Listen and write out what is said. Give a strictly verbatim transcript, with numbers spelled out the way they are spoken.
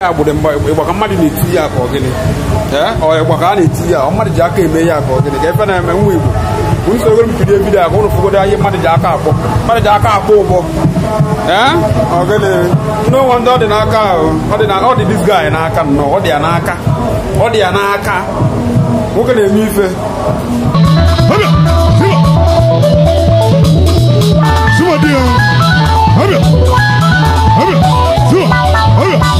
agbụrụ ịgbaka mmadụ na-eti ya ka ọ gịnị ọ ịgbaka a na-eti ya ọ mmadụ ji aka eme ya ka ọ gịnị ka ebe na-eme nwa Igbo usoro m bido ebido ya ka ụlụ fụgodo ihe mmadụ ji aka akpọ mmadụ ji aka akpọ ụbọ ọ gịnị n'onwe ndị ọ dị n'aka ọ dị dis guy n'aka nnọọ ọ dị ya n'aka ọ dị ya n'aka nwoke na-eme ife Come on, dear. Hurry up. Hurry up. Hurry up.